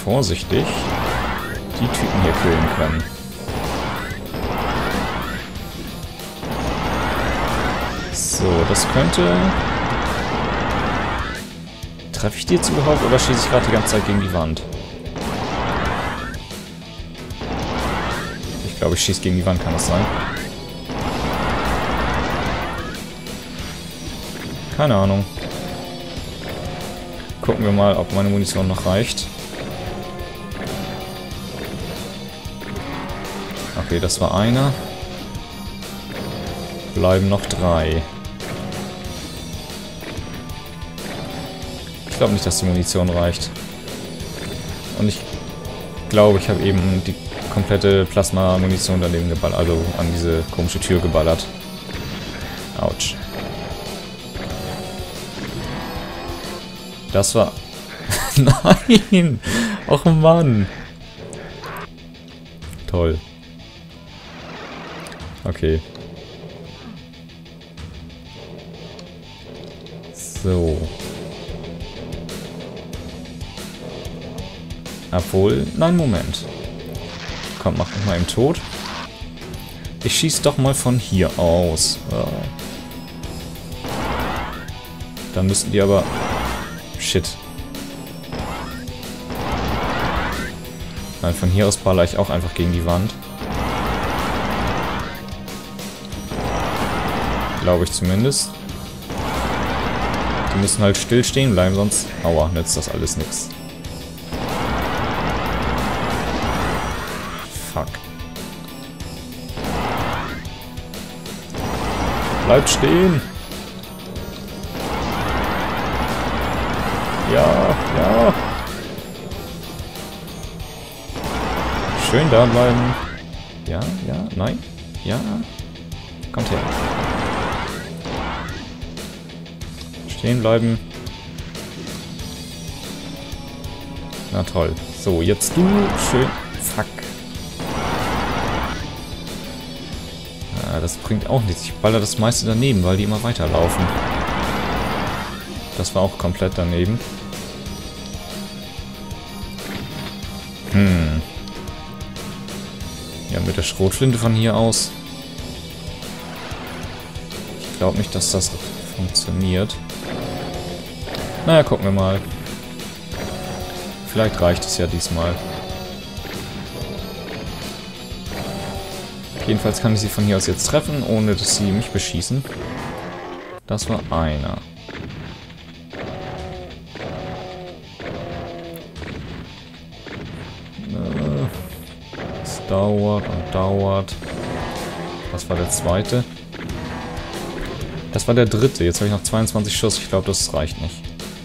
vorsichtig die Typen hier killen können. So, das könnte... Treffe ich die jetzt überhaupt oder schieße ich gerade die ganze Zeit gegen die Wand? Ich glaube, ich schieße gegen die Wand, kann das sein? Keine Ahnung. Gucken wir mal, ob meine Munition noch reicht. Okay, das war einer. Bleiben noch 3. Ich glaube nicht, dass die Munition reicht. Und ich glaube, ich habe eben die komplette Plasma-Munition daneben geballert, also an diese komische Tür geballert. Autsch. Das war... Nein! Och Mann! Toll. Okay. So. Obwohl... Nein, Moment. Komm, mach mich mal eben tot. Ich schieß doch mal von hier aus. Ja. Dann müssten die aber... Shit. Nein, von hier aus baller ich auch einfach gegen die Wand. Glaube ich zumindest. Die müssen halt still stehen bleiben, sonst... Aua, nützt das alles nichts. Fuck. Bleibt stehen! Ja, ja. Schön da bleiben. Ja, ja, nein. Ja. Kommt her. Stehen bleiben. Na toll. So, jetzt du. Schön. Fuck. Ja, das bringt auch nichts. Ich baller das meiste daneben, weil die immer weiterlaufen. Das war auch komplett daneben. Ja, mit der Schrotflinte von hier aus. Ich glaube nicht, dass das funktioniert. Naja, gucken wir mal. Vielleicht reicht es ja diesmal. Jedenfalls kann ich sie von hier aus jetzt treffen, ohne dass sie mich beschießen. Das war einer. Es dauert und dauert. Was war der zweite? Das war der dritte. Jetzt habe ich noch 22 Schuss. Ich glaube, das reicht nicht.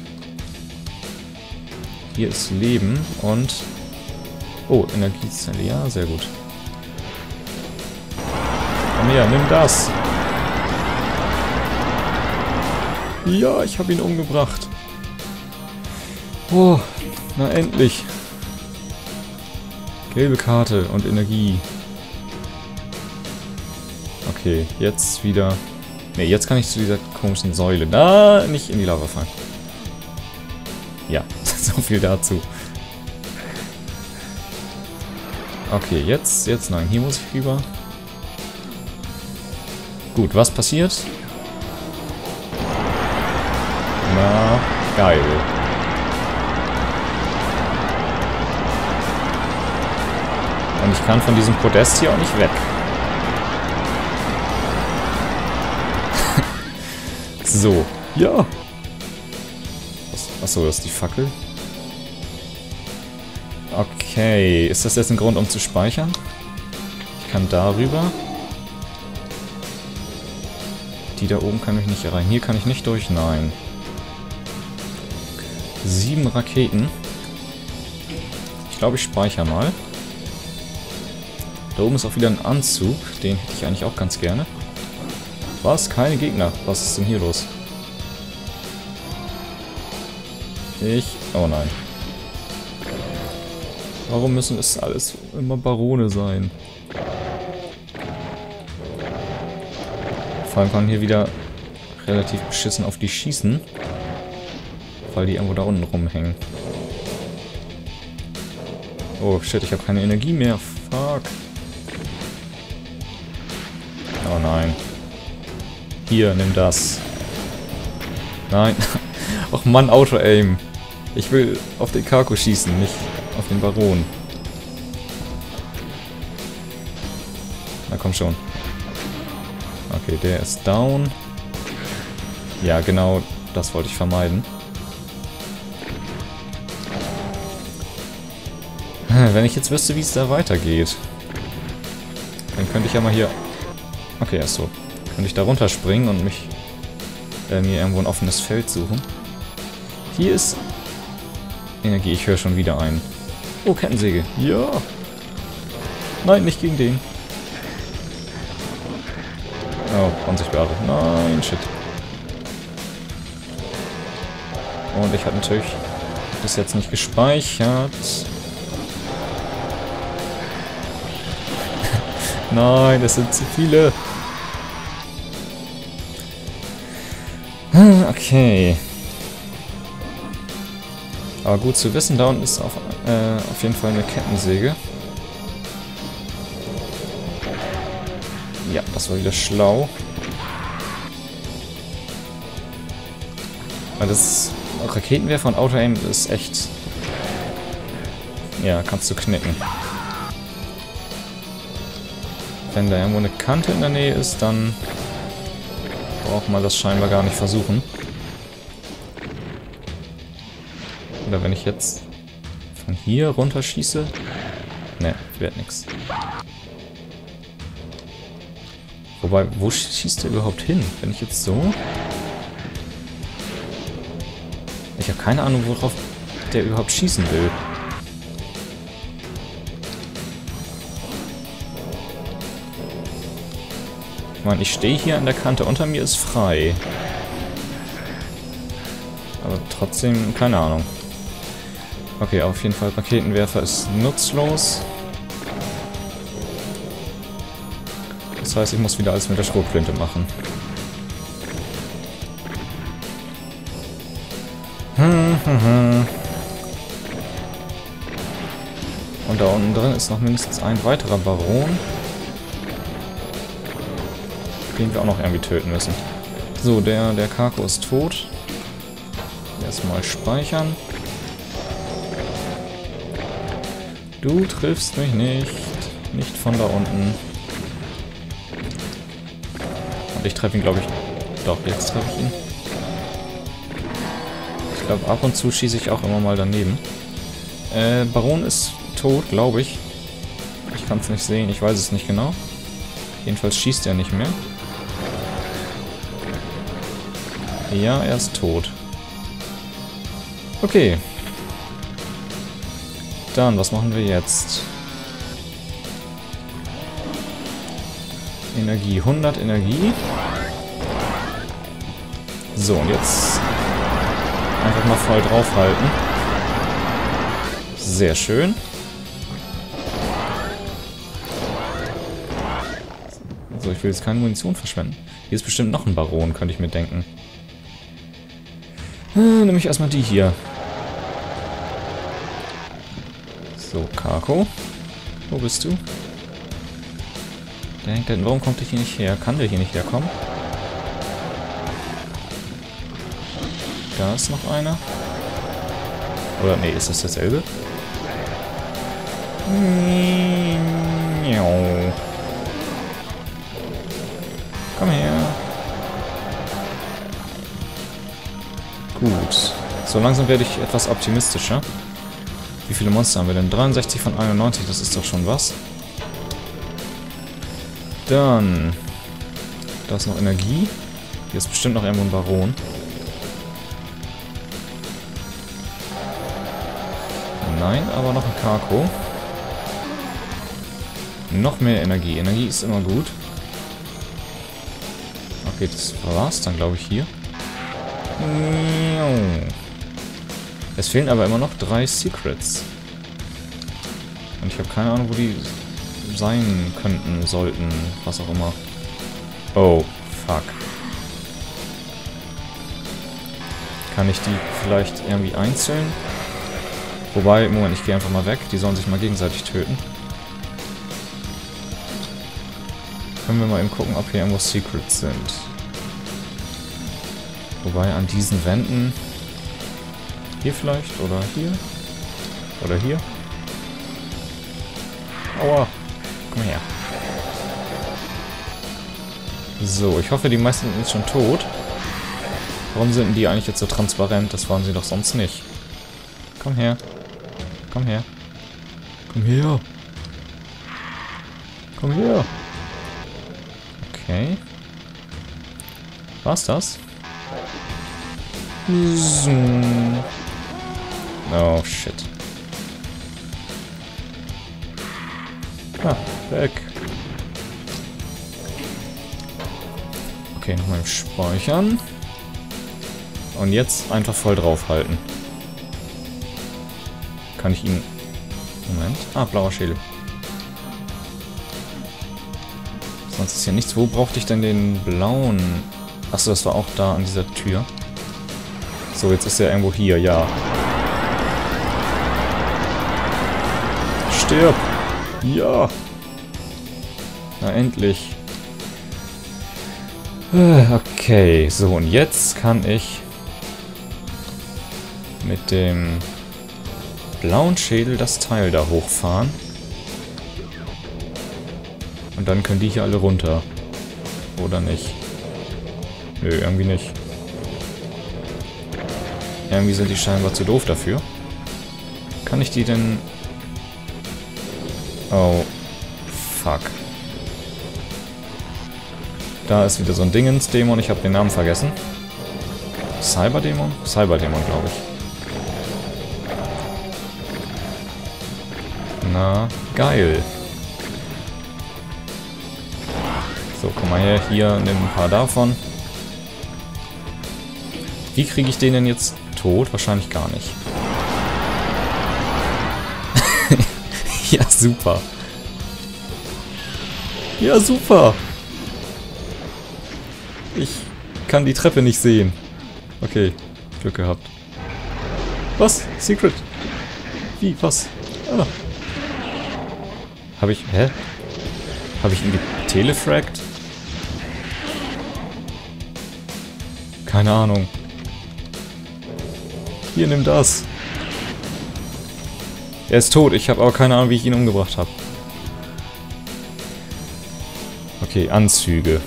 Hier ist Leben und... Oh, Energiezelle. Ja, sehr gut. Komm her, nimm das. Ja, ich habe ihn umgebracht. Oh, na endlich. Gelbe Karte und Energie. Okay, jetzt wieder... Ne, jetzt kann ich zu dieser komischen Säule. Da, nicht in die Lava fallen. Ja, so viel dazu. Okay, jetzt, nein, hier muss ich rüber. Gut, was passiert? Na, geil. Und ich kann von diesem Podest hier auch nicht weg. So, ja. Achso, das ist die Fackel. Okay, ist das jetzt ein Grund, um zu speichern? Ich kann darüber. Die da oben kann ich nicht erreichen. Hier kann ich nicht durch, nein. 7 Raketen. Ich glaube, ich speichere mal. Da oben ist auch wieder ein Anzug. Den hätte ich eigentlich auch ganz gerne. Was? Keine Gegner. Was ist denn hier los? Oh nein. Warum müssen es alles immer Barone sein? Vor allem kann man hier wieder relativ beschissen auf die schießen. Weil die irgendwo da unten rumhängen. Oh shit, ich habe keine Energie mehr. Fuck. Oh nein. Hier, nimm das. Nein. Och Mann, Auto-Aim. Ich will auf den Kako schießen, nicht auf den Baron. Na komm schon. Okay, der ist down. Ja, genau, das wollte ich vermeiden. Wenn ich jetzt wüsste, wie es da weitergeht, dann könnte ich ja mal hier... Okay, erst so. Könnte ich da runterspringen und mich mir irgendwo ein offenes Feld suchen. Hier ist Energie. Ich höre schon wieder ein. Oh, Kettensäge. Ja. Nein, nicht gegen den. Oh, unsichtbare. Nein, shit. Und ich habe natürlich bis jetzt nicht gespeichert. Nein, es sind zu viele. Okay. Aber gut zu wissen, da unten ist auf jeden Fall eine Kettensäge. Ja, das war wieder schlau. Weil das Raketenwerfer und Auto-Aim ist echt... Ja, kannst du knicken. Wenn da irgendwo eine Kante in der Nähe ist, dann braucht man das scheinbar gar nicht versuchen. Oder wenn ich jetzt von hier runter schieße... Ne, wird nix. Wobei, wo schießt der überhaupt hin? Wenn ich jetzt so... Ich habe keine Ahnung, worauf der überhaupt schießen will. Ich meine, ich stehe hier an der Kante, unter mir ist frei. Aber trotzdem, keine Ahnung. Okay, auf jeden Fall, Raketenwerfer ist nutzlos. Das heißt, ich muss wieder alles mit der Schrotflinte machen. Und da unten drin ist noch mindestens ein weiterer Baron, den wir auch noch irgendwie töten müssen. So, der Kako ist tot. Erstmal speichern. Du triffst mich nicht. Nicht von da unten. Und ich treffe ihn, glaube ich... Doch, jetzt treffe ich ihn. Ich glaube, ab und zu schieße ich auch immer mal daneben. Baron ist tot, glaube ich. Ich kann es nicht sehen, ich weiß es nicht genau. Jedenfalls schießt er nicht mehr. Ja, er ist tot. Okay. Dann, was machen wir jetzt? Energie, 100 Energie. So, und jetzt einfach mal voll draufhalten. Sehr schön. So, ich will jetzt keine Munition verschwenden. Hier ist bestimmt noch ein Baron, könnte ich mir denken. Nämlich erstmal die hier. So, Kako. Wo bist du? Der hängt da hinten. Warum kommt der hier nicht her? Kann der hier nicht herkommen? Da ist noch einer. Oder, nee, ist das dasselbe? Komm her. Gut. So langsam werde ich etwas optimistischer. Wie viele Monster haben wir denn? 63 von 91, das ist doch schon was. Dann... Da ist noch Energie. Hier ist bestimmt noch irgendwo ein Baron. Nein, aber noch ein Kako. Noch mehr Energie. Energie ist immer gut. Okay, das war's dann, glaube ich, hier. Es fehlen aber immer noch 3 Secrets. Und ich habe keine Ahnung, wo die sein könnten, sollten, was auch immer. Oh, fuck. Kann ich die vielleicht irgendwie einzeln Wobei, Moment, ich gehe einfach mal weg. Die sollen sich mal gegenseitig töten. Können wir mal eben gucken, ob hier irgendwo Secrets sind. Wobei, an diesen Wänden... Hier vielleicht? Oder hier? Oder hier? Aua! Komm her. So, ich hoffe, die meisten sind jetzt schon tot. Warum sind die eigentlich jetzt so transparent? Das waren sie doch sonst nicht. Komm her. Komm her. Komm her. Komm her. Okay. War's das? Oh, shit. Ah, weg. Okay, nochmal speichern. Und jetzt einfach voll draufhalten. Kann ich ihn... Moment. Ah, blauer Schädel. Sonst ist hier nichts. Wo brauchte ich denn den blauen? Achso, das war auch da an dieser Tür. So, jetzt ist er irgendwo hier, ja. Stirb! Ja! Na, endlich. Okay, so, und jetzt kann ich mit dem blauen Schädel das Teil da hochfahren. Und dann können die hier alle runter. Oder nicht? Nö, irgendwie nicht. Irgendwie sind die scheinbar zu doof dafür. Kann ich die denn... Oh. Fuck. Da ist wieder so ein Dingens-Dämon. Ich habe den Namen vergessen. Cyberdämon? Cyberdämon, glaube ich. Na, geil. So, komm mal her. Hier, nimm ein paar davon. Wie kriege ich den denn jetzt tot? Wahrscheinlich gar nicht. Ja, super. Ja, super. Ich kann die Treppe nicht sehen. Okay, Glück gehabt. Was? Secret? Wie? Was? Ah. Habe ich... Hä? Habe ich ihn getelefragt? Keine Ahnung. Hier, nimm das. Er ist tot. Ich habe aber keine Ahnung, wie ich ihn umgebracht habe. Okay, Anzüge.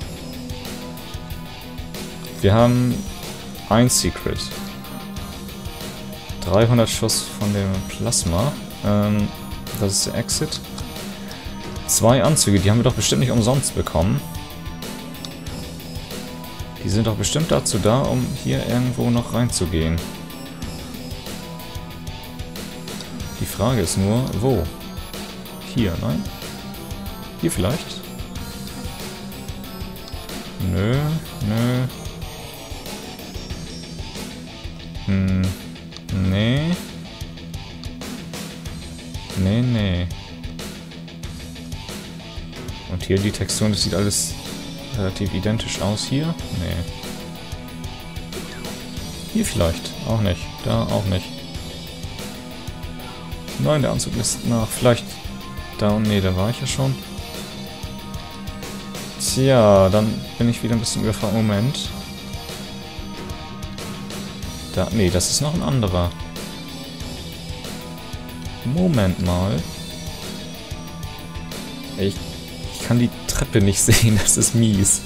Wir haben ein Secret. 300 Schuss von dem Plasma. Das ist der Exit. 2 Anzüge, die haben wir doch bestimmt nicht umsonst bekommen. Die sind doch bestimmt dazu da, um hier irgendwo noch reinzugehen. Die Frage ist nur, wo? Hier, nein? Hier vielleicht? Nö, nö. Nee. Nee, nee. Und hier die Texturen, das sieht alles relativ identisch aus. Hier? Nee. Hier vielleicht. Auch nicht. Da auch nicht. Nein, der Anzug ist nach. Vielleicht da und nee, da war ich ja schon. Tja, dann bin ich wieder ein bisschen überfragt. Moment. Da, nee, das ist noch ein anderer. Moment mal. Ich kann die Treppe nicht sehen, das ist mies.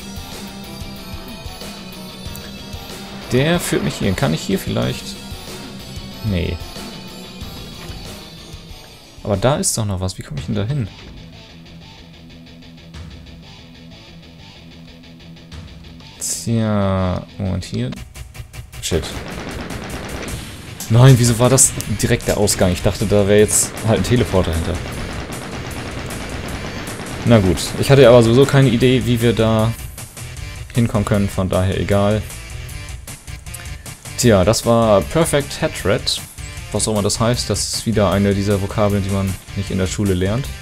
Der führt mich hier. Kann ich hier vielleicht? Nee. Aber da ist doch noch was. Wie komme ich denn da hin? Tja. Und hier. Shit. Nein, wieso war das direkt der Ausgang? Ich dachte, da wäre jetzt halt ein Teleporter hinter. Na gut. Ich hatte aber sowieso keine Idee, wie wir da hinkommen können. Von daher egal. Tja, das war Perfect Hatred. Was auch immer das heißt. Das ist wieder eine dieser Vokabeln, die man nicht in der Schule lernt.